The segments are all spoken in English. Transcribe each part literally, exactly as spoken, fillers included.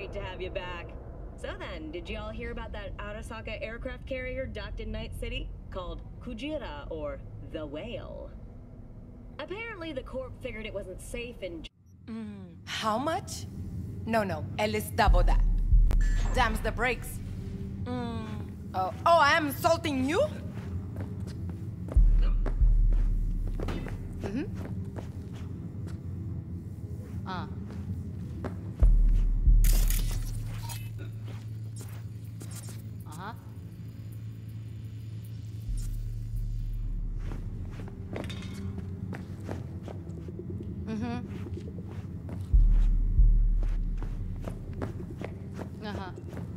great to have you back. So then, did you all hear about that Arasaka aircraft carrier docked in Night City? Called Kujira, or the Whale. Apparently the Corp figured it wasn't safe in... Mm. How much? No, no, at least double that. Damns the brakes. Mm. Oh, oh, I am insulting you? Mm-hmm. Uh. Uh-huh. Mm-hmm. Uh-huh.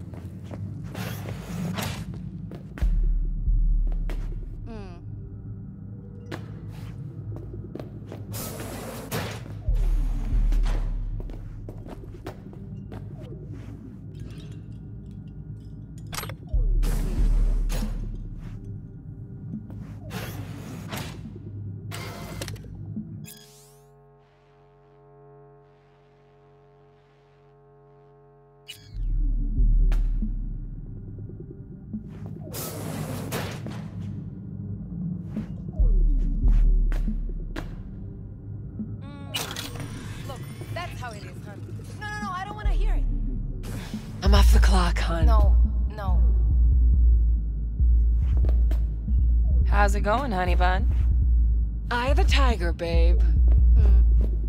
Mm. I'm off the clock, hon. No, no. How's it going, honey bun? Eye the tiger, babe. Mm.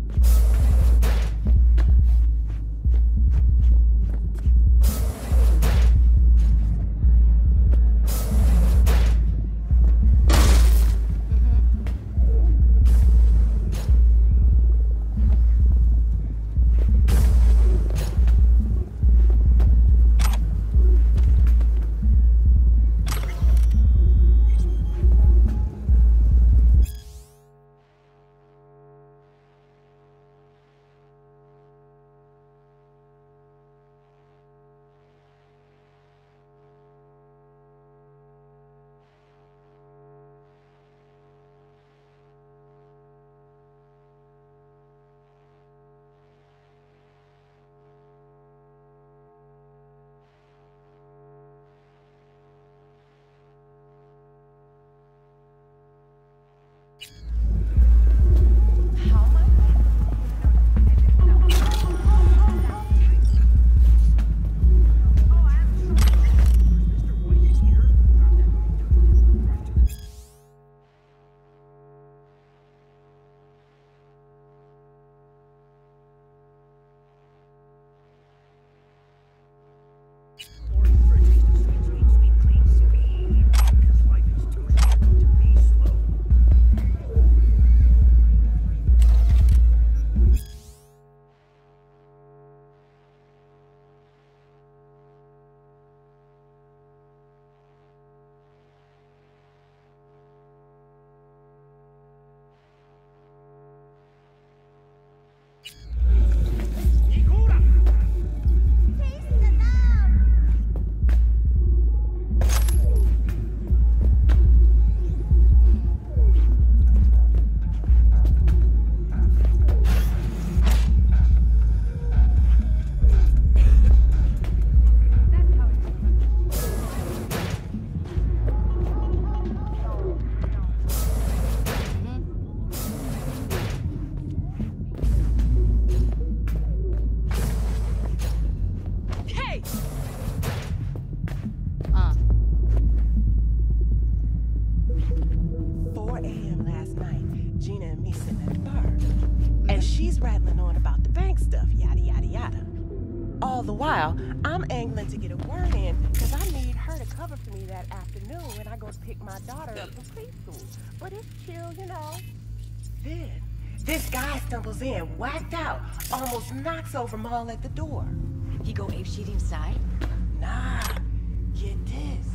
All the while, I'm angling to get a word in because I need her to cover for me that afternoon when I go to pick my daughter up from preschool. But it's chill, you know. Then, this guy stumbles in, whacked out, almost knocks over Maul at the door. He go apeshit inside? Nah, get this.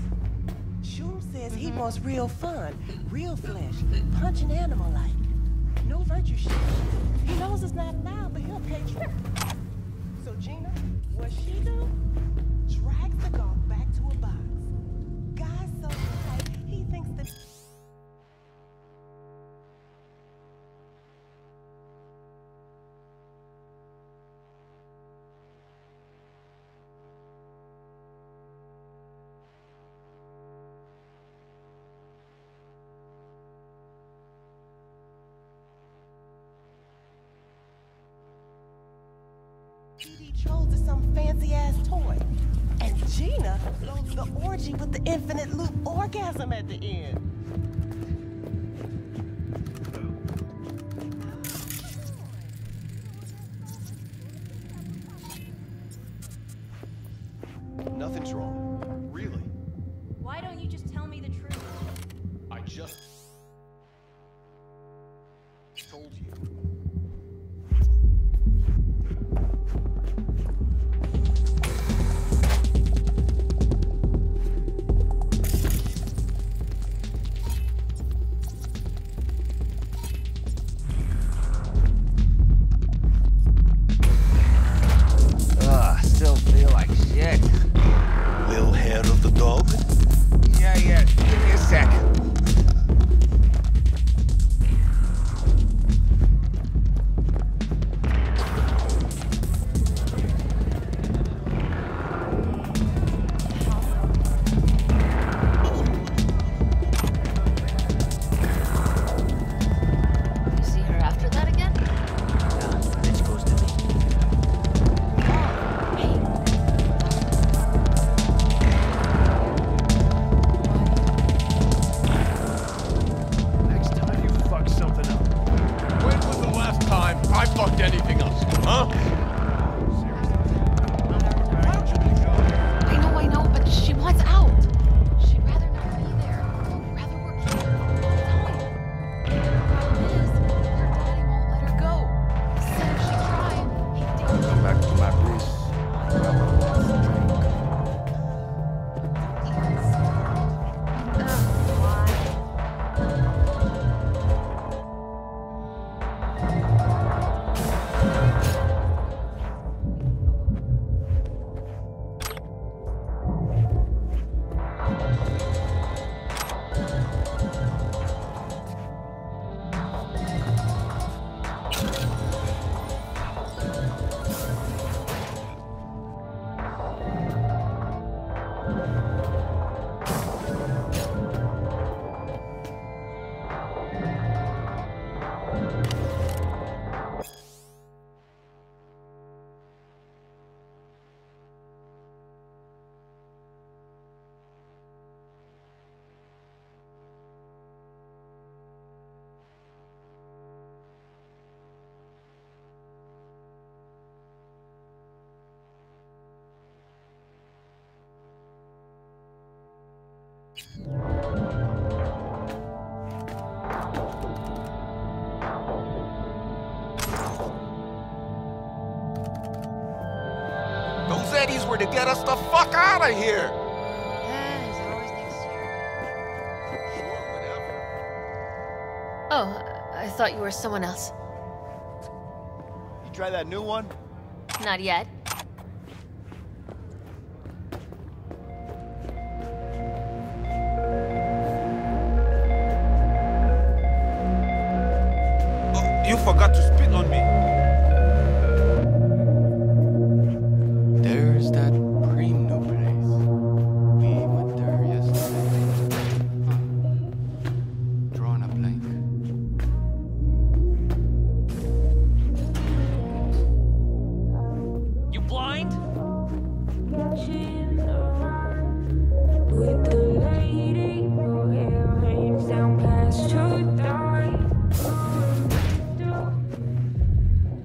Shum says he wants real fun, real flesh, punching animal-like. No virtue shit. He knows it's not allowed, but he'll pay trip. So Gina, what she do? Drags the dog back to a box. Guy's so tight, he thinks that... P D Trolls is some fancy-ass toy. And Gina loads the orgy with the infinite loop orgasm at the end. Nothing's wrong. Really. Why don't you just tell me the truth? I just told you. Ugh, still feel like shit. Little hair of the dog? Yeah, yeah, give me a sec. You see her after that again? Nah, bitch goes to me. Next time you fuck something up. When was the last time I fucked anything up? Huh? I know, I know, but she wants out. She'd rather not be there. Rather work here. The problem is, her daddy won't let her go. Said if she tried, he'd take her. Come back to my place. Grab a last drink. Those Eddies were to get us the fuck out of here! Yeah, there's always next year. Sure, whatever. Oh, I thought you were someone else. You try that new one? Not yet. Oh, you forgot to spit on me. There's that cream new place. We went there yesterday. Huh. Drawing a blank. You blind? With the lady who hair hangs down past her thigh.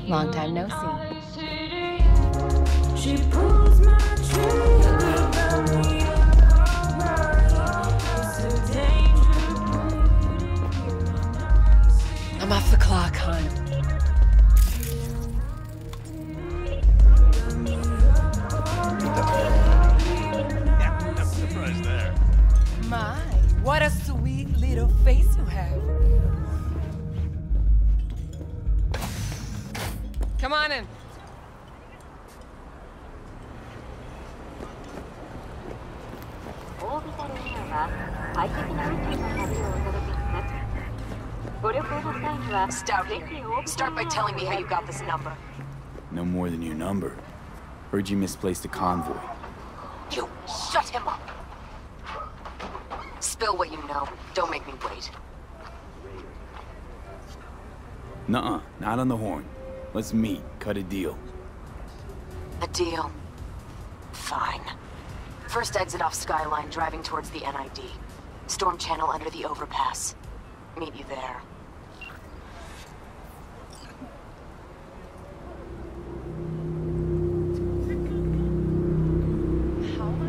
Long time no see. She pulls my trigger, got me up all night. It's a danger. I'm off the clock, hon. Yeah, no surprise there. My, what a sweet little face you have. Come on in. Stouty, start by telling me how you got this number. No more than your number. Heard you misplaced a convoy. You shut him up. Spill what you know. Don't make me wait. Nuh-uh, not on the horn. Let's meet, cut a deal. A deal. Fine. First exit off Skyline, driving towards the N I D. Storm channel under the overpass. Meet you there. How much?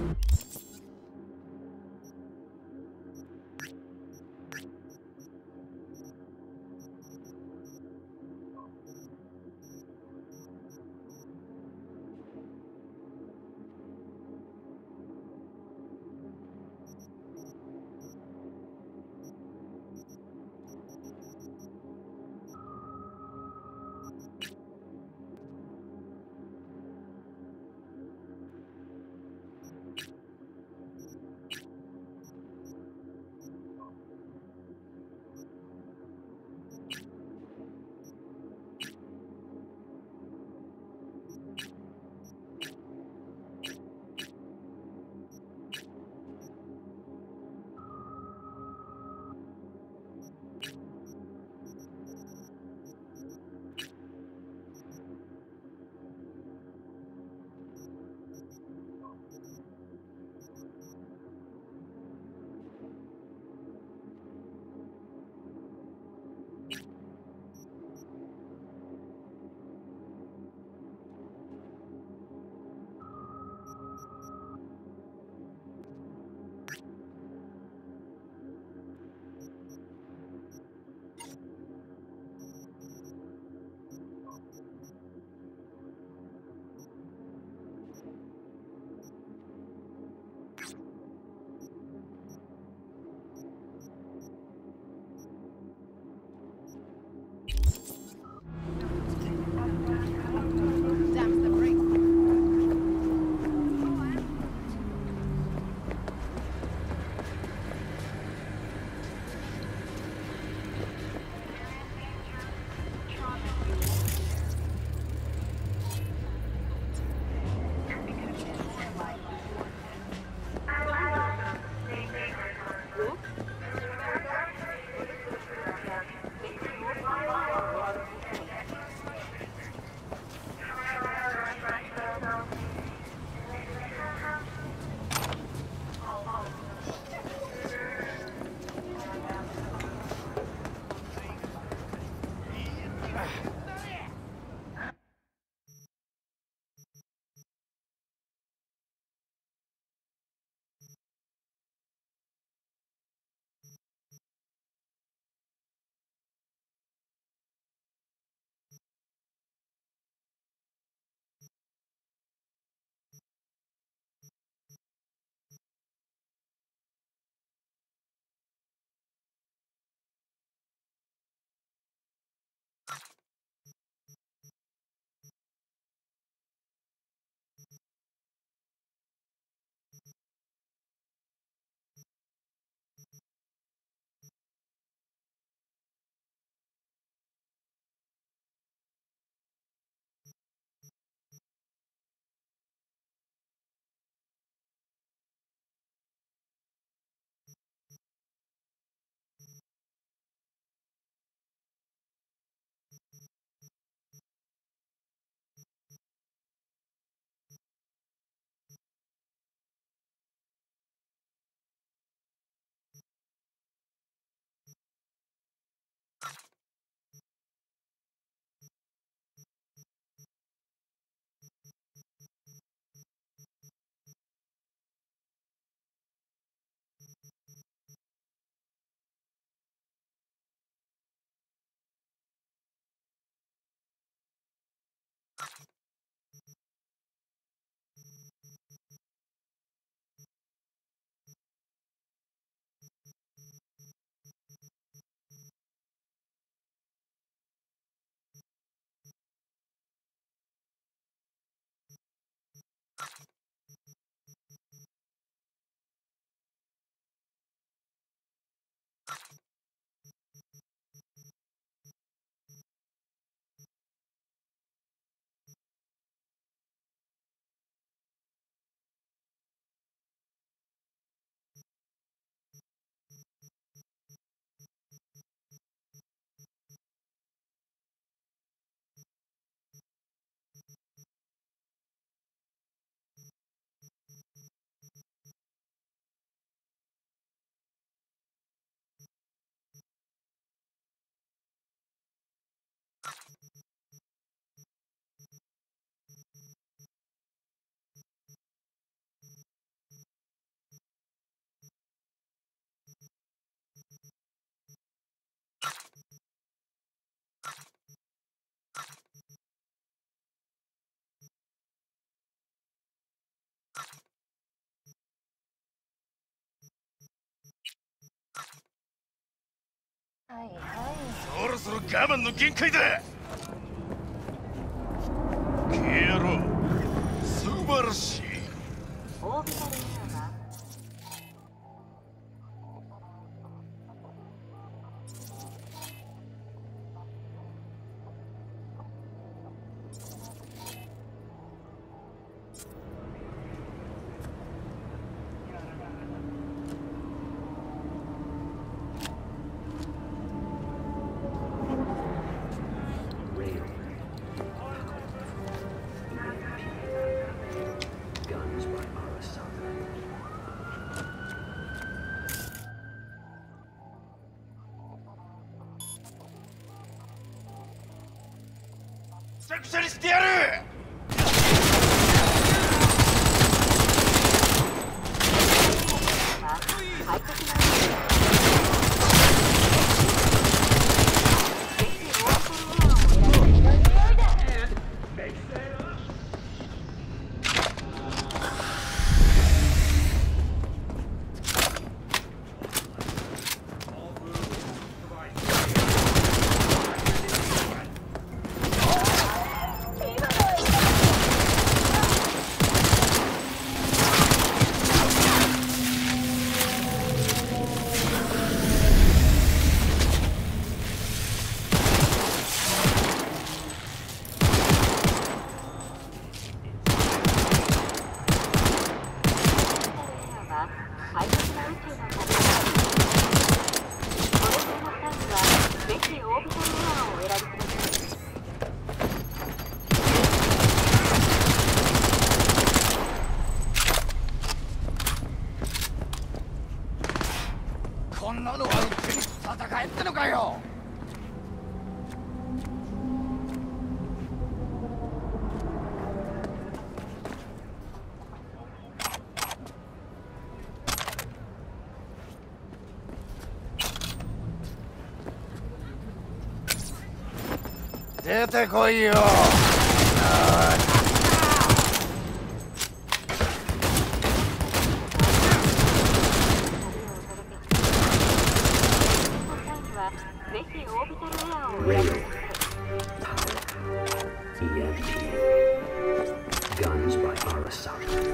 Damn the brakes. そろそろ我慢の限界だ。消えろ。素晴らしい。くしゃくしゃにしてやる。こんなのはうちに戦えってのかよ。出てこいよ。 Guns by Arasaka.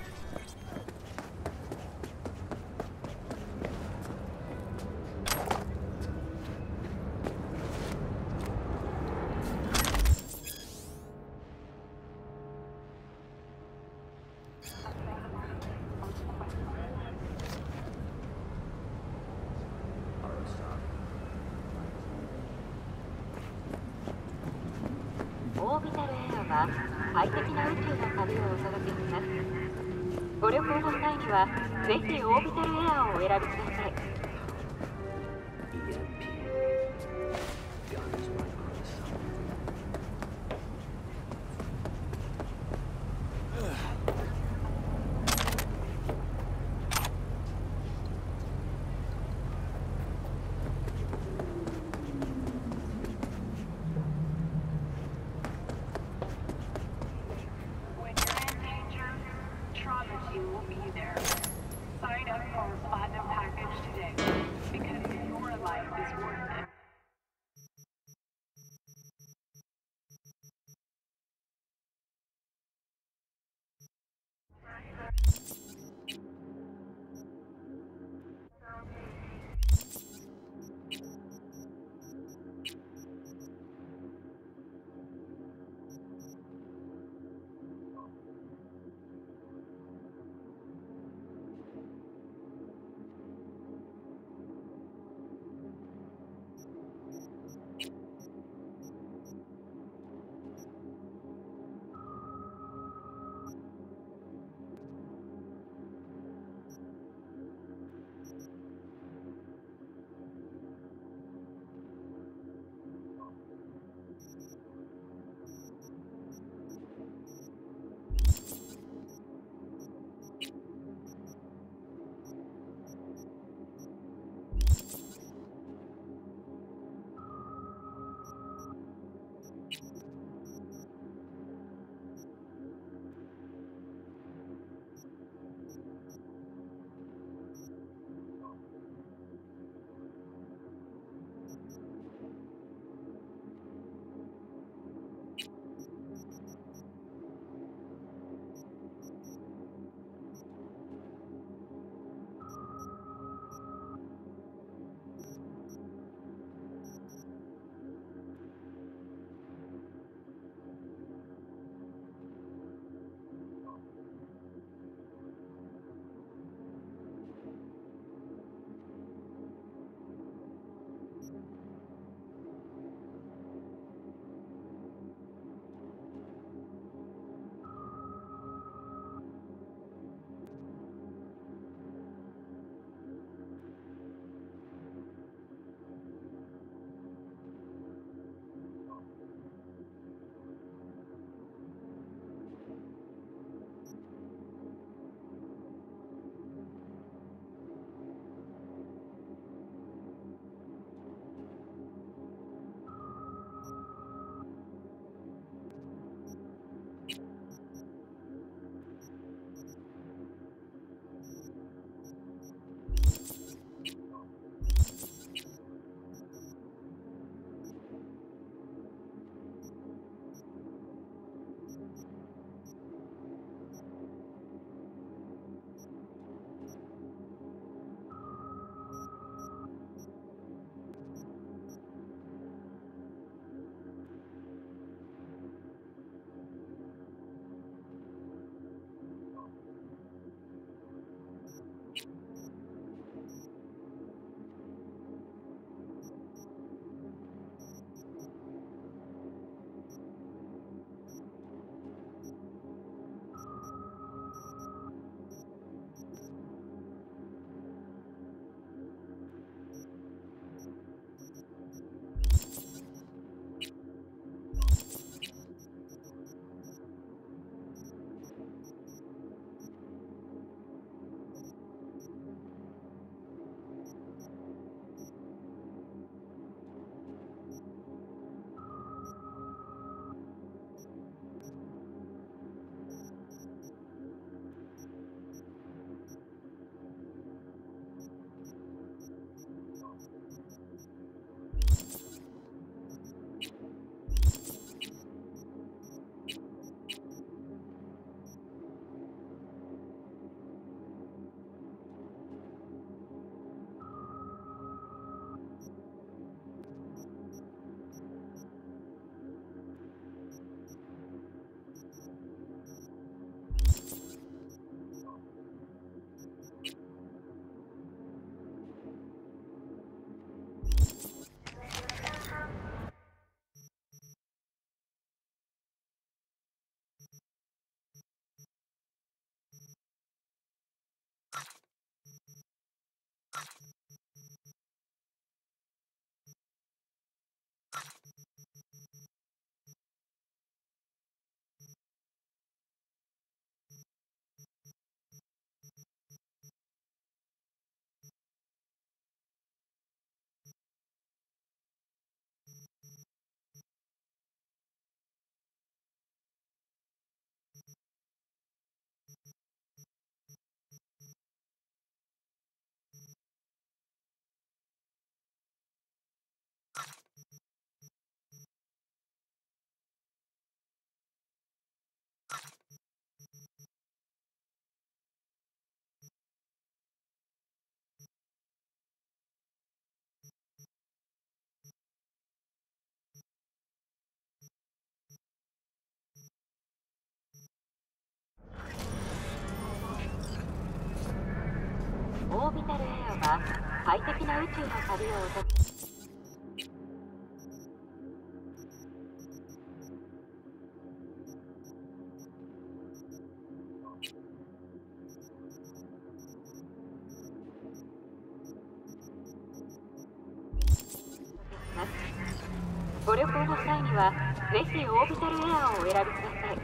オービタルエアは快適な宇宙の旅をお届けします。ご旅行の際にはぜひオービタルエアをお選びください。 You will be there. Sign up for Platinum Package な宇宙の旅をお届けご旅行の際にはぜひオービタルエアーをお選びください。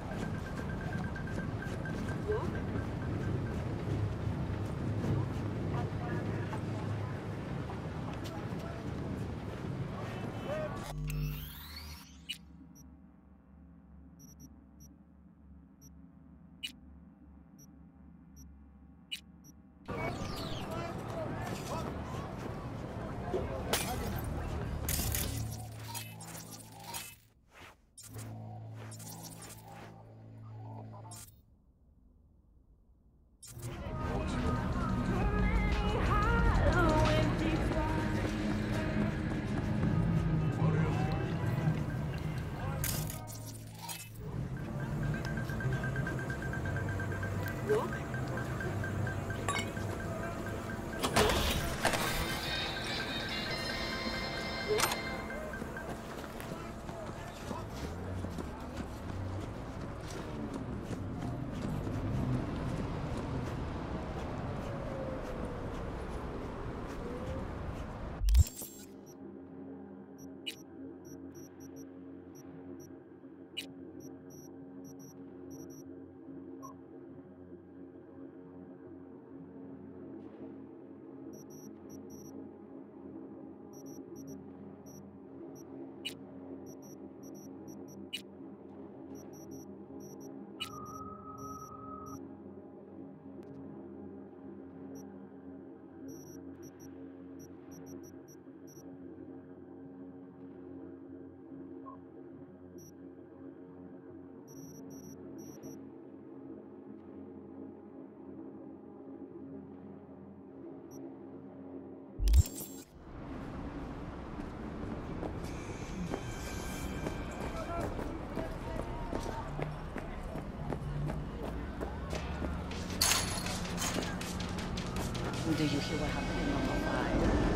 Do you hear what happened in number five?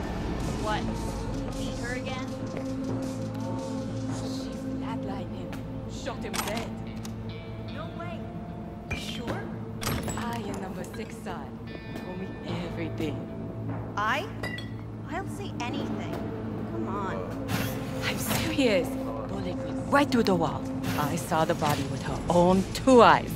What? You beat her again? She flatlined him. Shot him dead. No way. Sure? I and number six side told me everything. I? I don't see anything. Come on. I'm serious. Bullet went right through the wall. I saw the body with her own two eyes.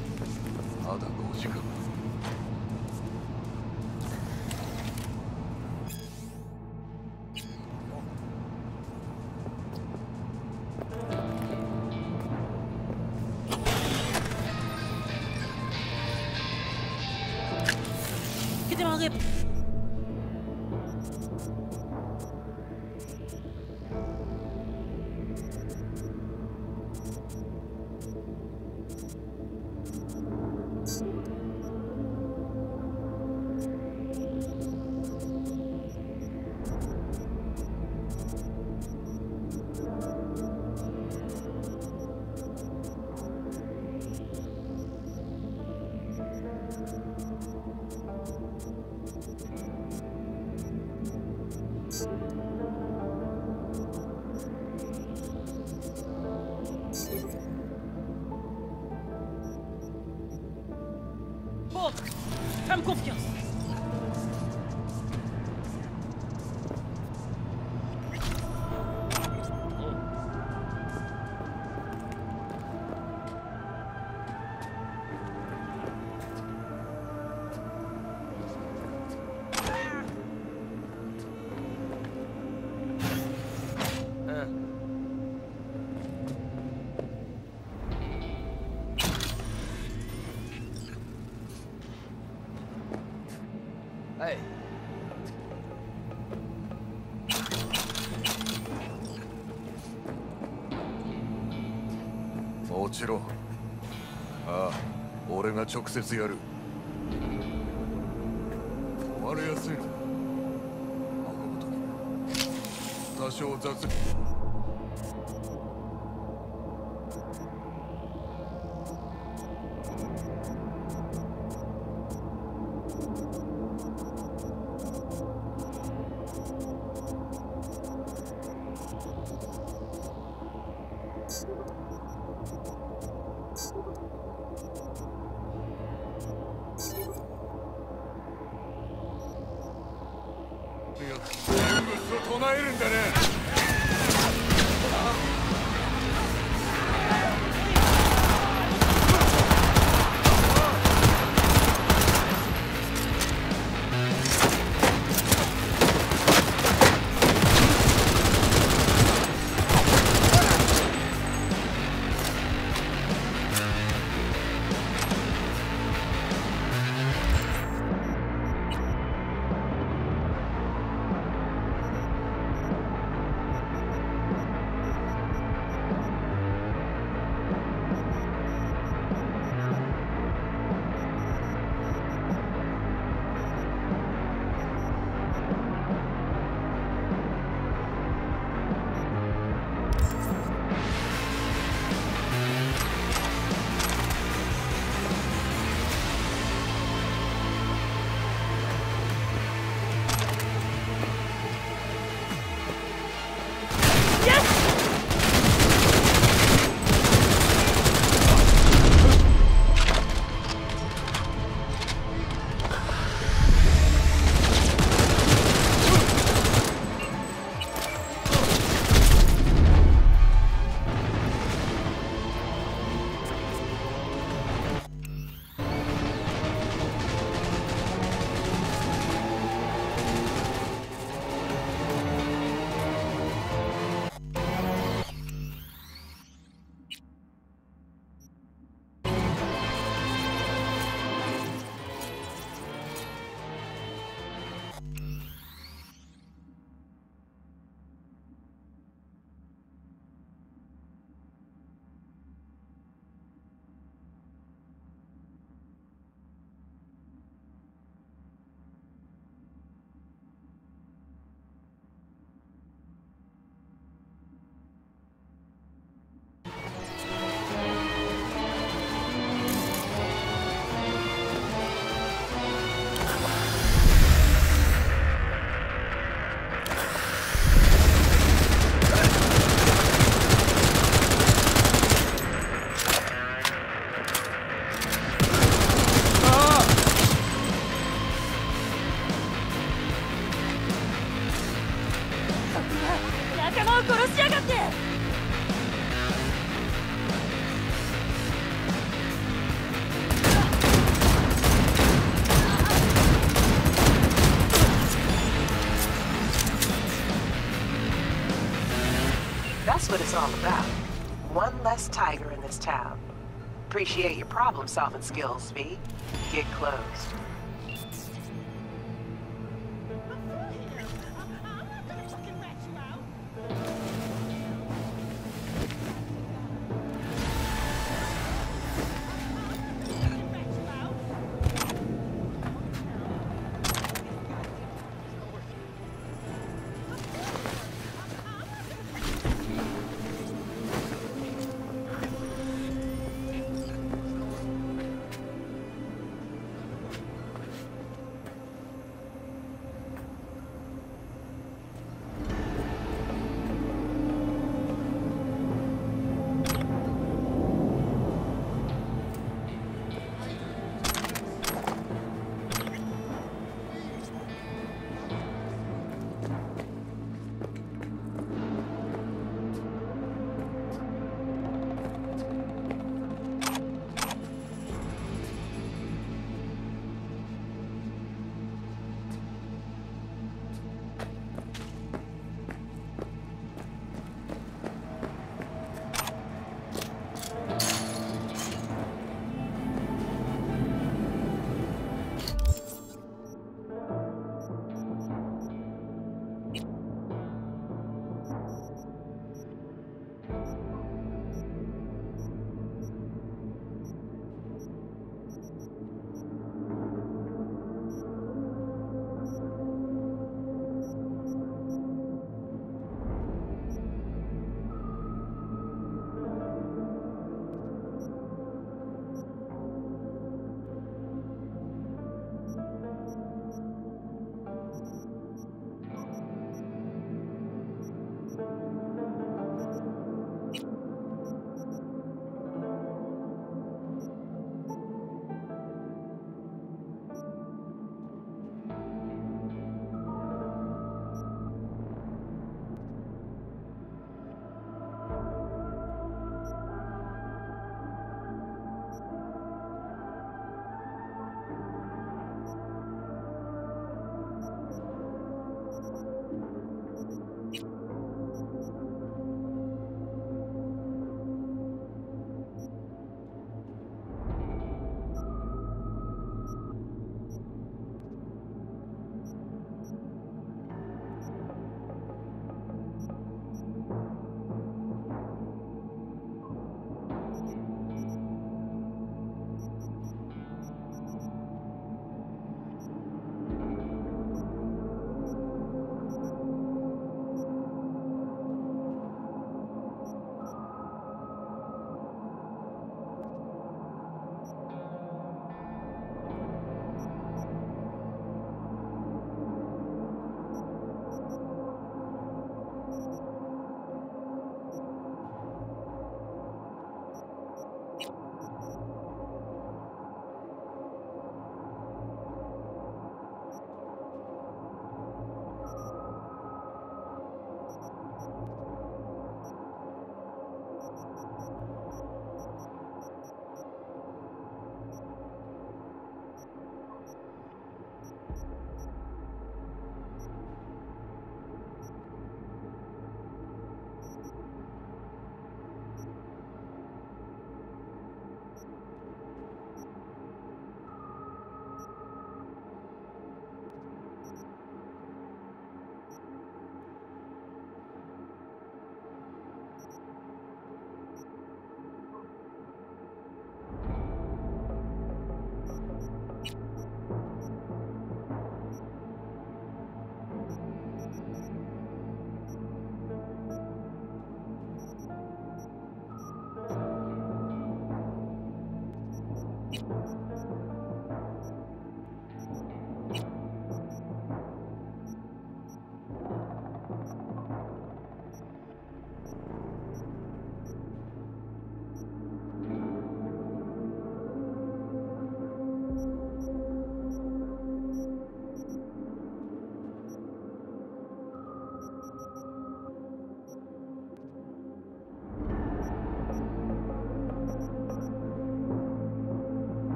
Bon, fais-moi confiance. Hey. もちろん。ああ、俺が直接やる。壊れやすいの。運ぶとき多少雑に。 念仏を唱えるんだね。 That's what it's all about. One less tiger in this town. Appreciate your problem-solving skills, V. Get closed.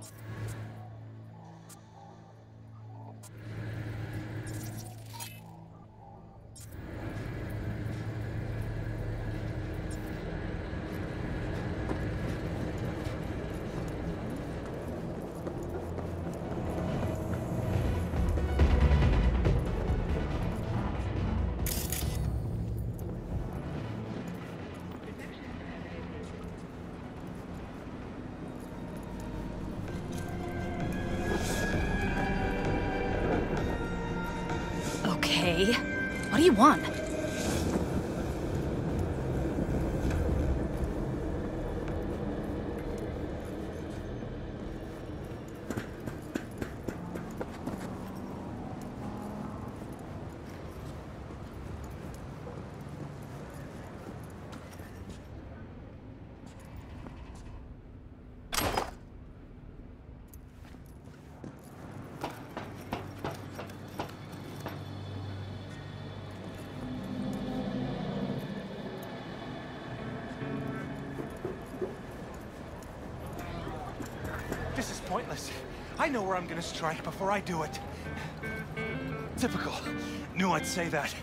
Okay. What do you want? This is pointless. I know where I'm gonna strike before I do it. Typical. Knew I'd say that.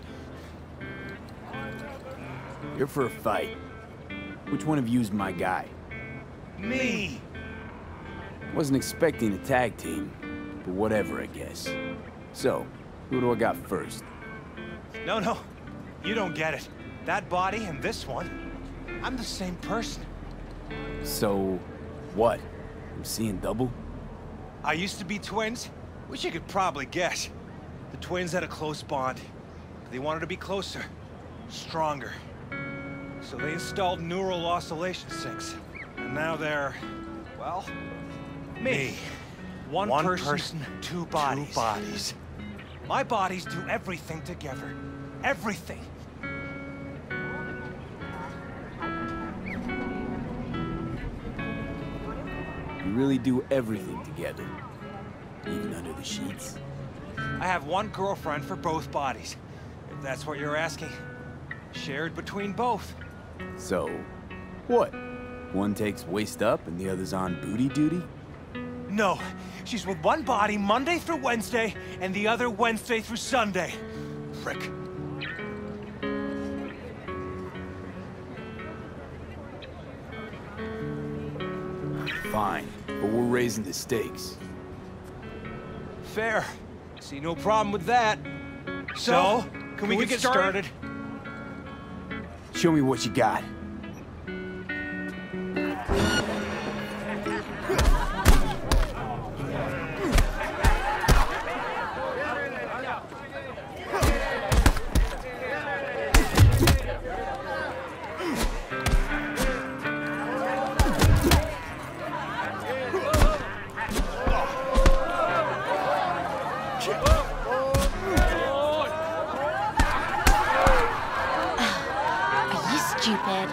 You're for a fight. Which one of you's my guy? Me! Wasn't expecting a tag team, but whatever, I guess. So, who do I got first? No, no. You don't get it. That body and this one, I'm the same person. So, what? I'm seeing double? I used to be twins, which you could probably guess. The twins had a close bond. They wanted to be closer, stronger. So they installed neural oscillation sinks. And now they're, well, me. One, One person, person, two bodies. Two bodies. My bodies do everything together. Everything. You really do everything together. Even under the sheets. I have one girlfriend for both bodies, if that's what you're asking. Shared between both. So, what? One takes waist up and the other's on booty duty? No, she's with one body Monday through Wednesday, and the other Wednesday through Sunday. Frick. Fine, but we're raising the stakes. Fair. See no problem with that. So, can, can we, we get, get started? started? Show me what you got. Stupid.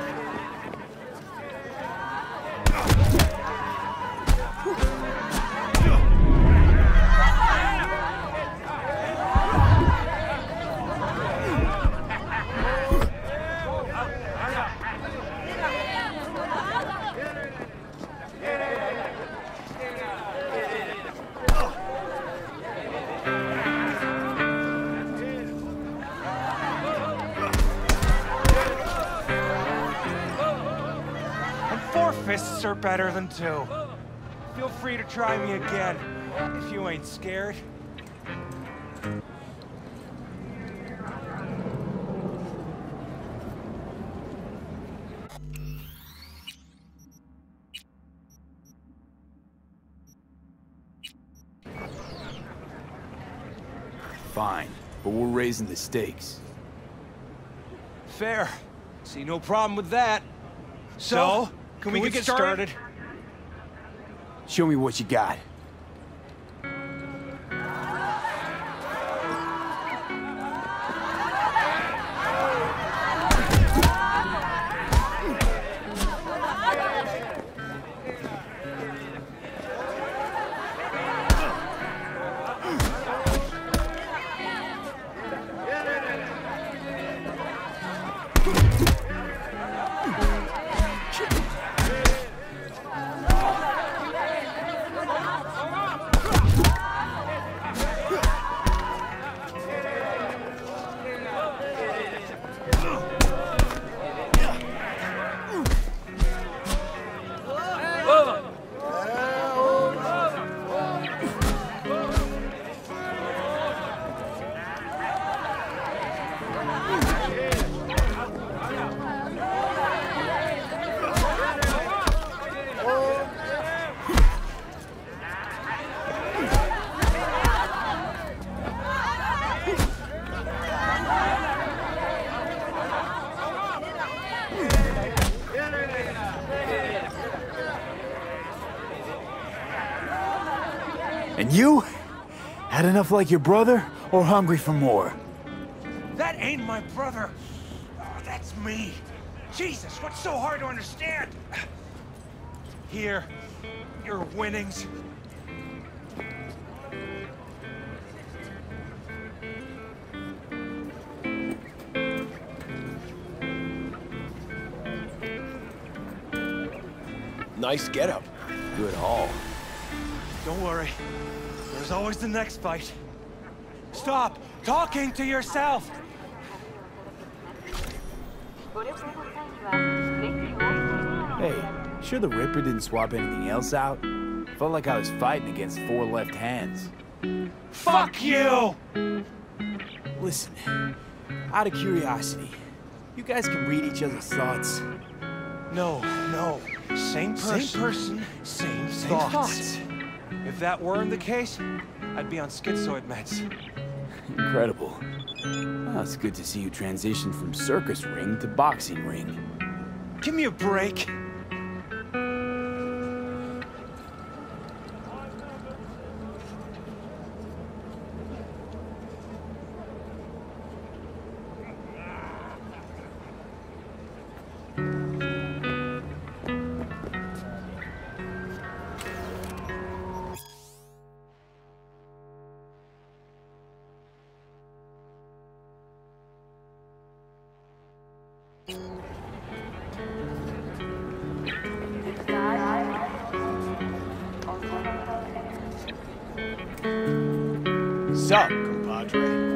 Fists are better than two. Feel free to try me again, if you ain't scared. Fine, but we're raising the stakes. Fair. See no problem with that. So, so Can, Can we, we get started? started? Show me what you got. And you? Had enough like your brother, or hungry for more? That ain't my brother. Oh, that's me. Jesus, what's so hard to understand? Here, your winnings. Nice getup. Good haul. Don't worry. There's always the next fight. Stop talking to yourself! Hey, sure the Ripper didn't swap anything else out? Felt like I was fighting against four left hands. Fuck you! Listen, out of curiosity, you guys can read each other's thoughts? No, no. Same person. Same person, Same, same thoughts. thoughts. If that weren't the case, I'd be on schizoid meds. Incredible. Well, it's good to see you transition from circus ring to boxing ring. Give me a break. Sup, compadre?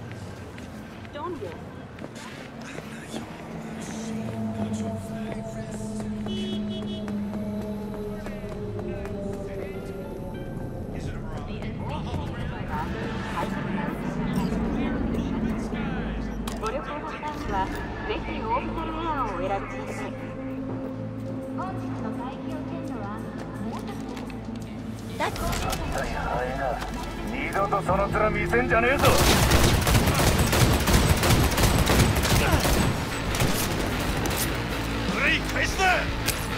Don't get. ビタルエアーをお選びください。本日の大気汚染度はもうちょっと。 だって早いな。二度とその面見せんじゃねえぞ。 ブレイク開始だ。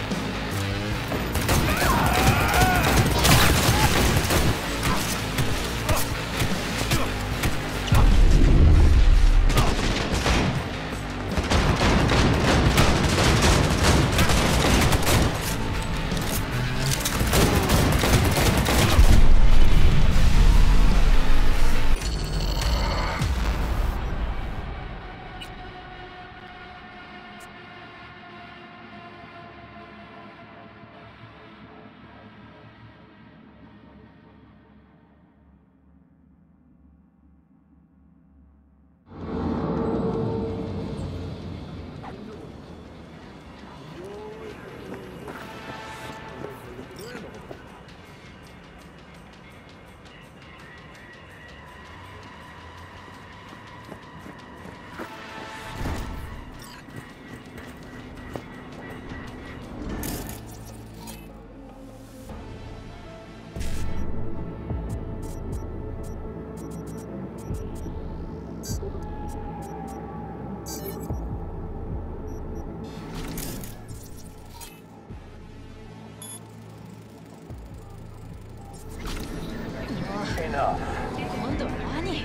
今度は何？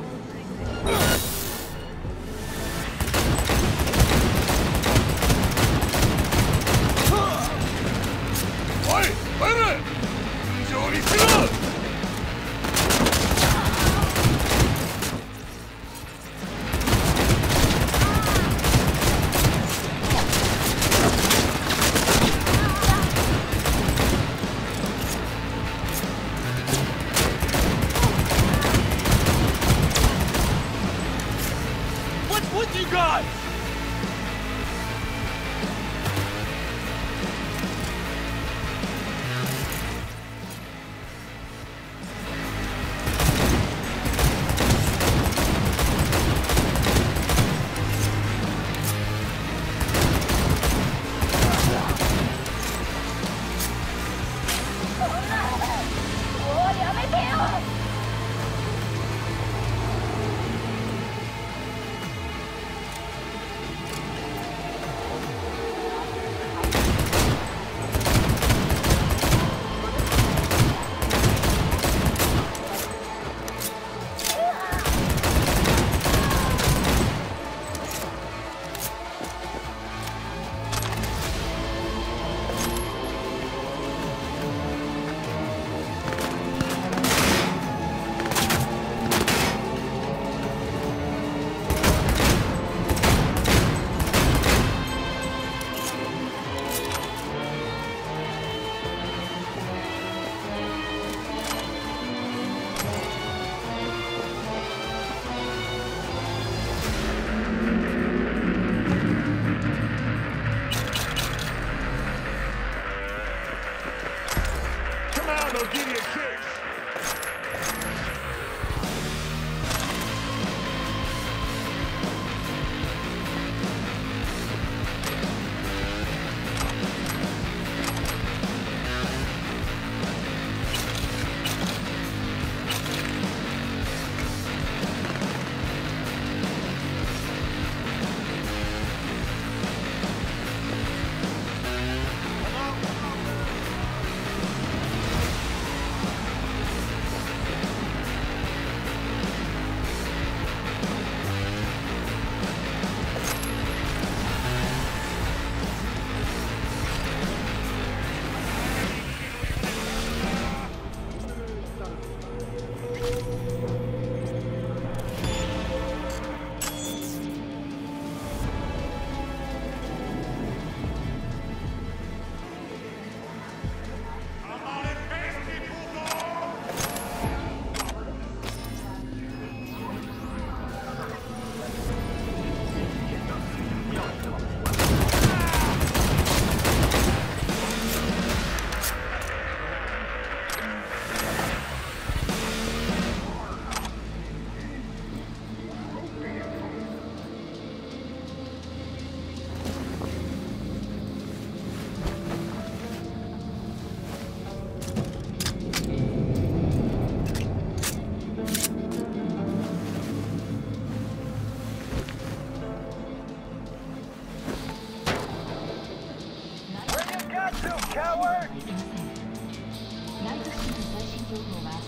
おい、帰れ！上にしろ！What you got? I'll give you a kick. Got you, coward! ナイトシティの最新情報は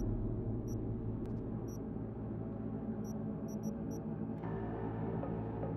「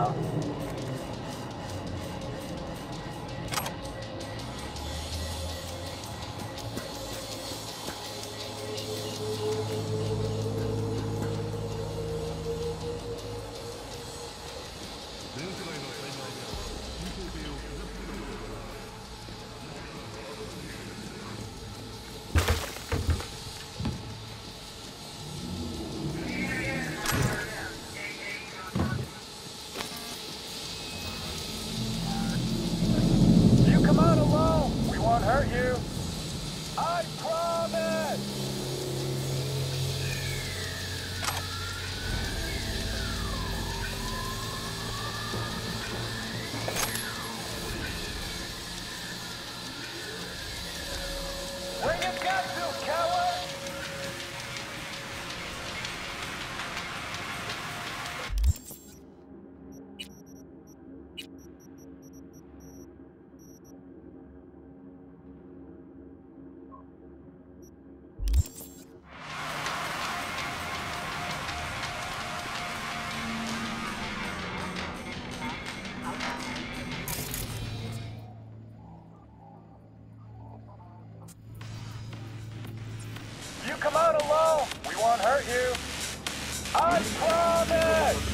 out. You come out alone. We won't hurt you. I promise. Where you got to, coward? You come out alone. We won't hurt you. I promise.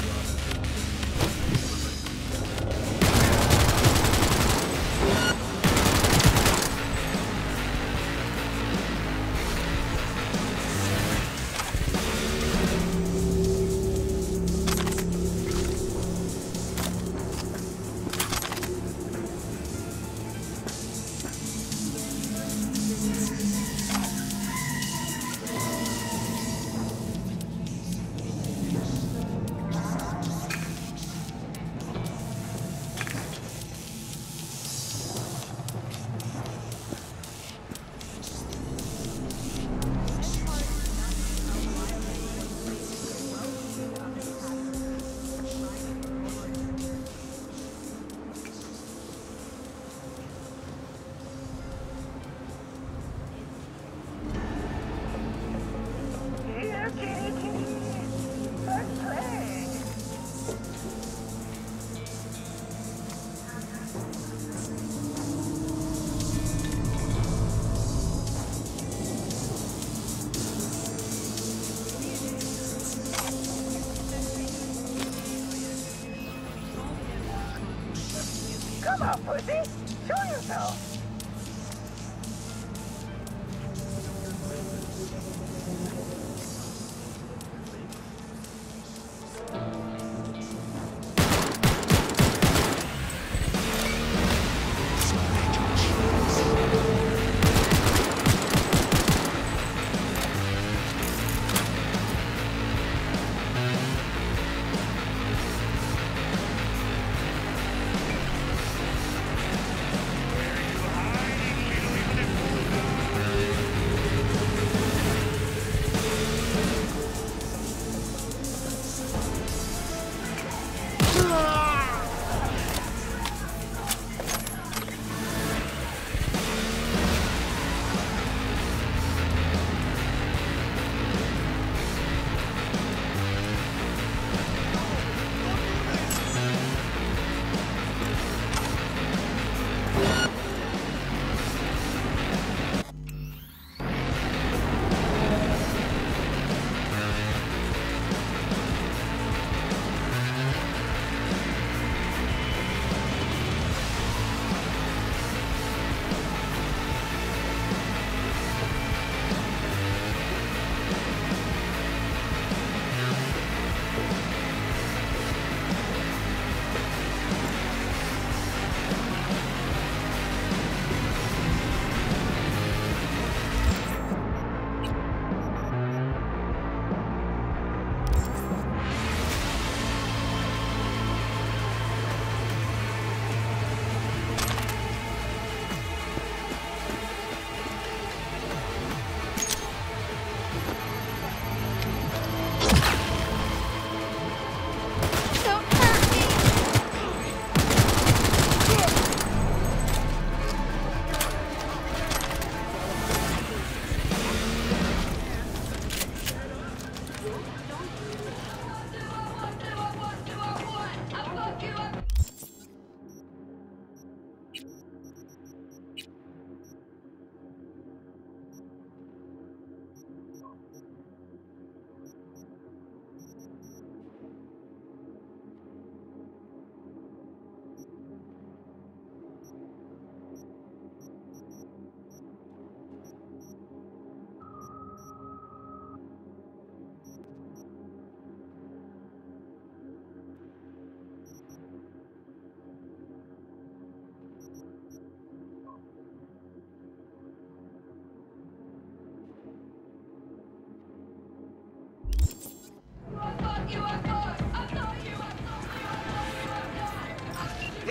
Here, kitty, kitty. Let's play. Come on, pussy. Show yourself.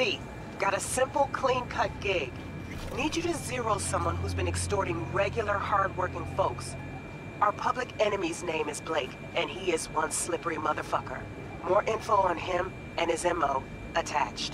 V, got a simple, clean-cut gig. Need you to zero someone who's been extorting regular, hard-working folks. Our public enemy's name is Blake, and he is one slippery motherfucker. More info on him and his M O attached.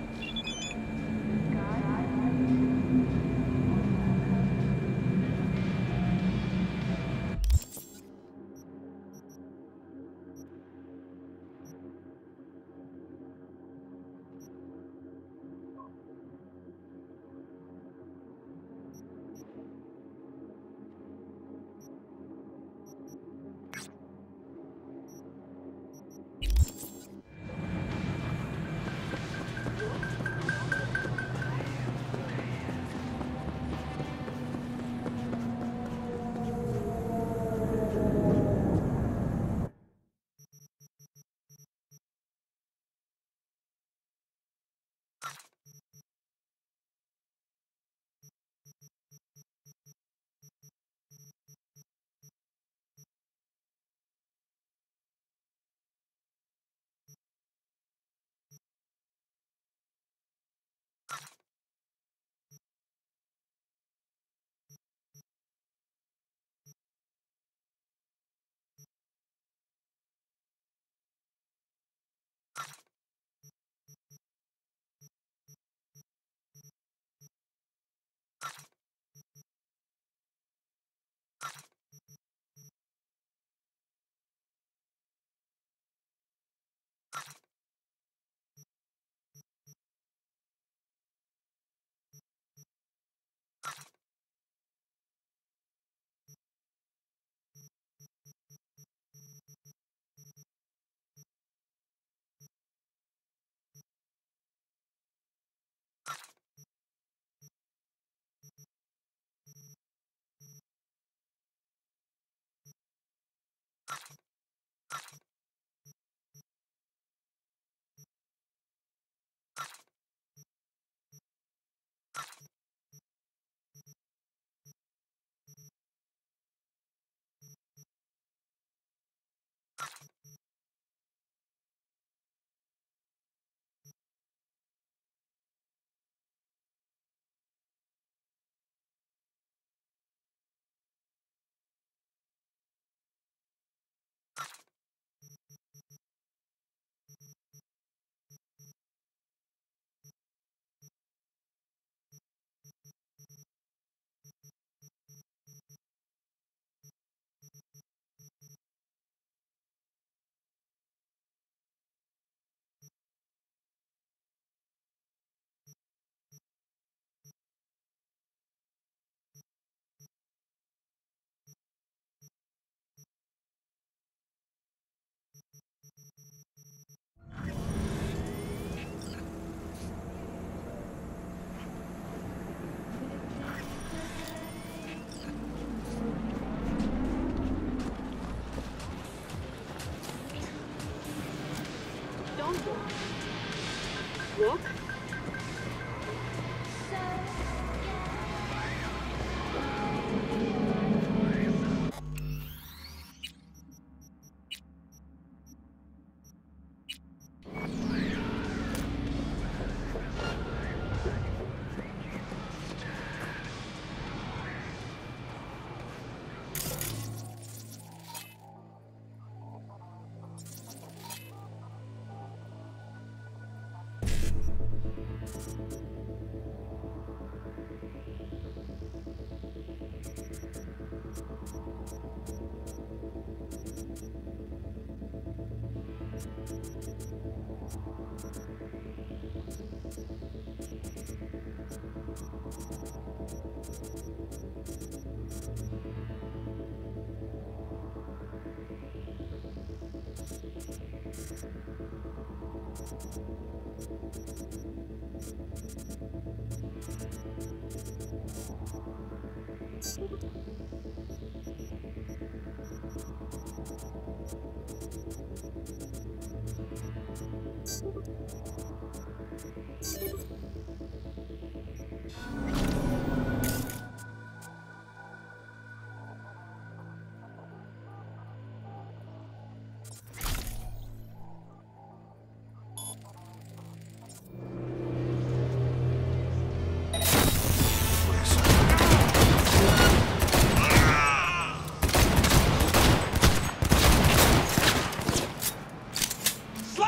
Look.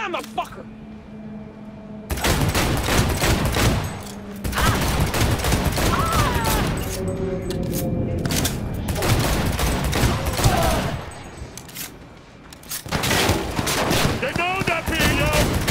down, motherfucker! They know that video!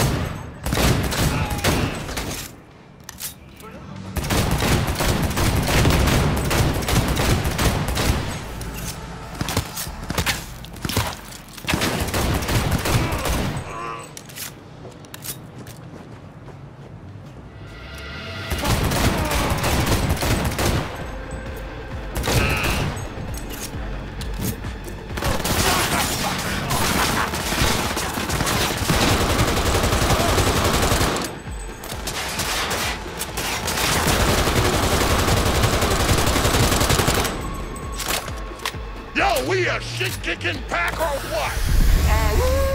Yo, we a shit-kicking pack or what?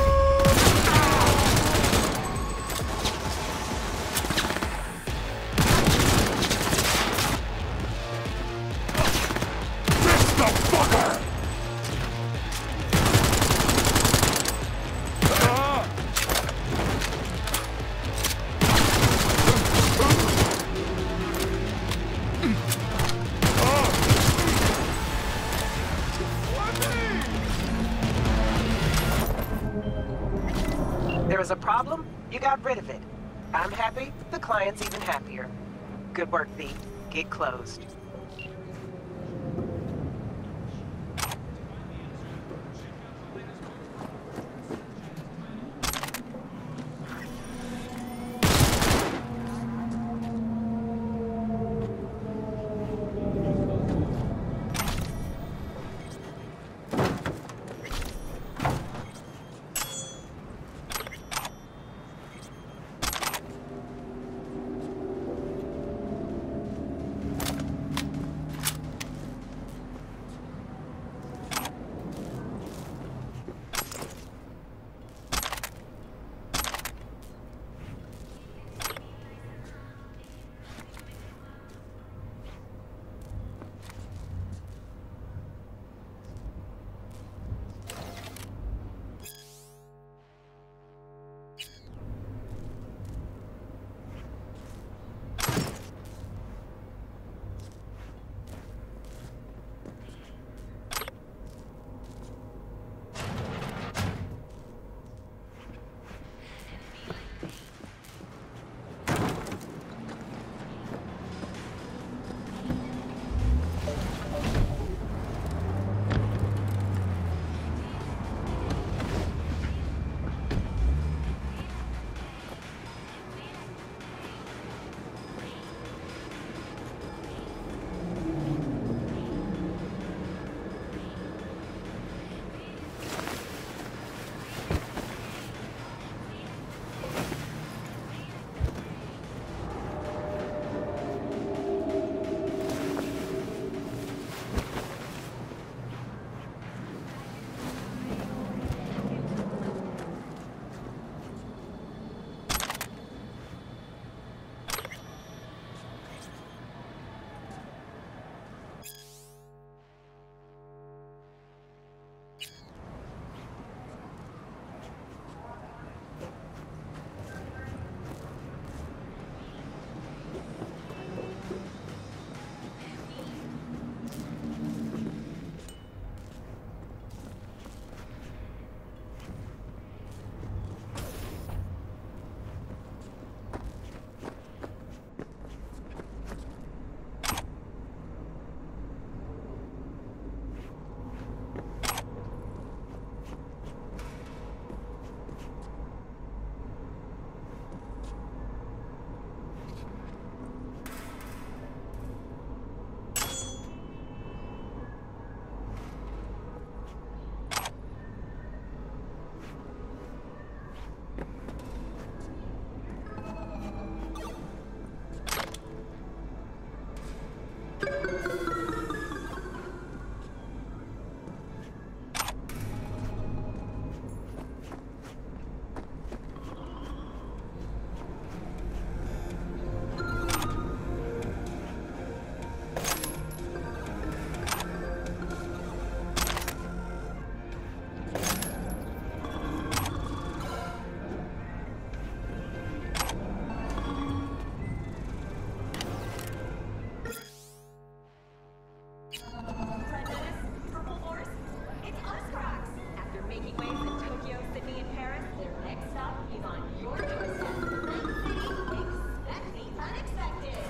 There was a problem, you got rid of it. I'm happy, the client's even happier. Good work, V. Get closed. gateways in Tokyo, Sydney, and Paris, their next stop is on your doorstep. Night City, expect the unexpected.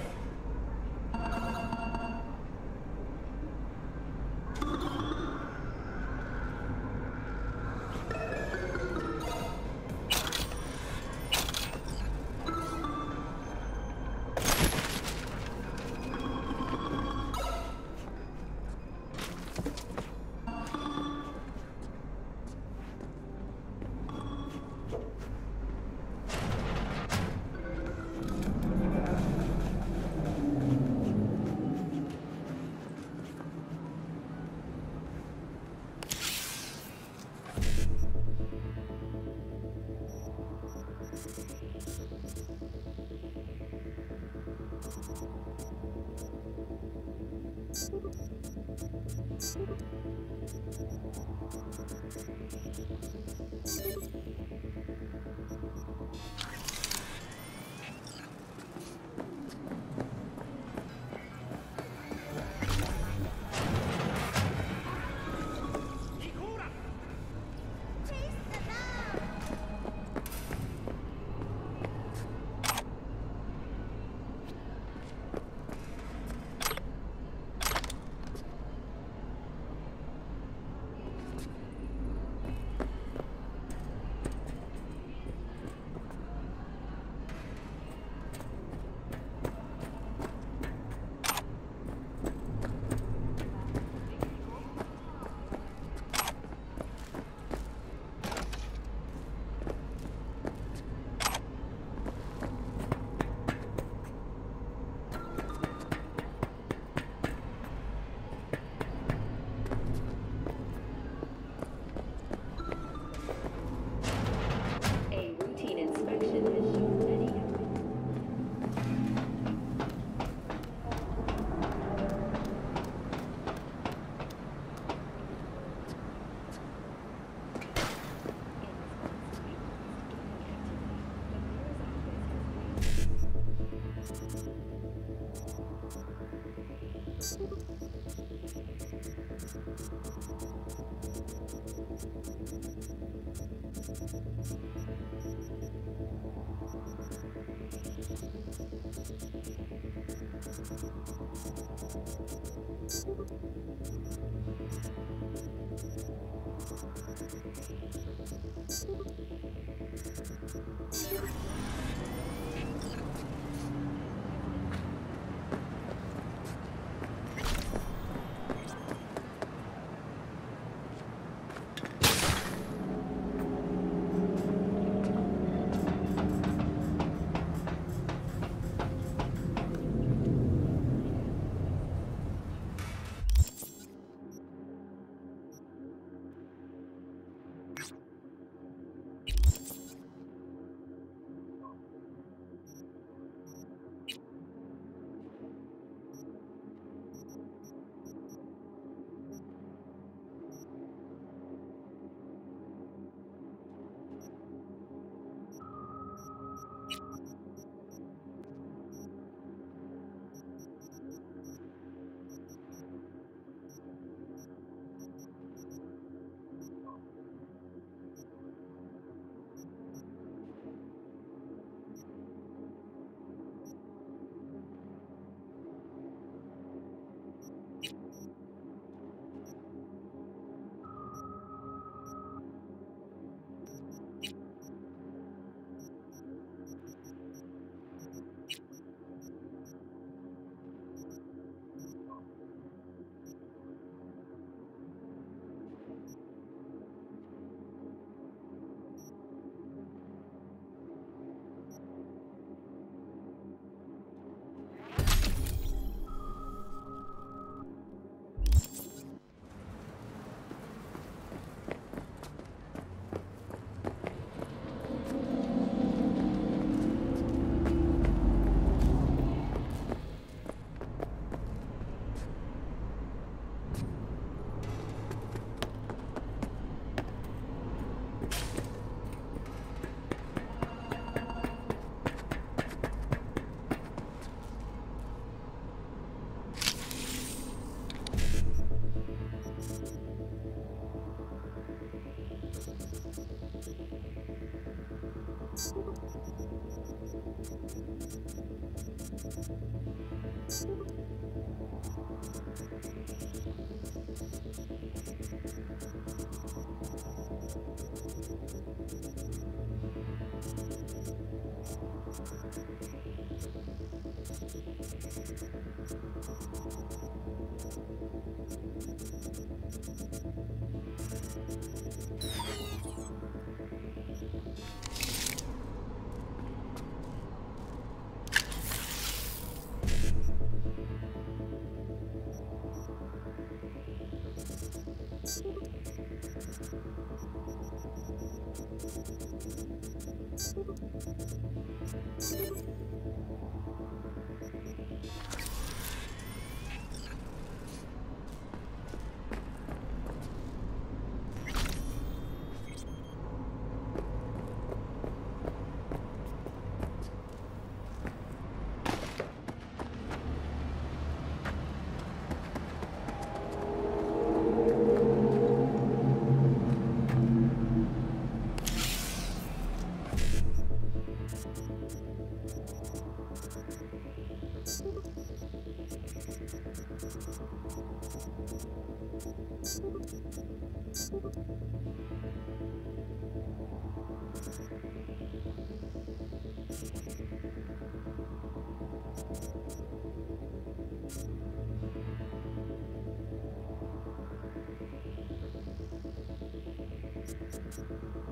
You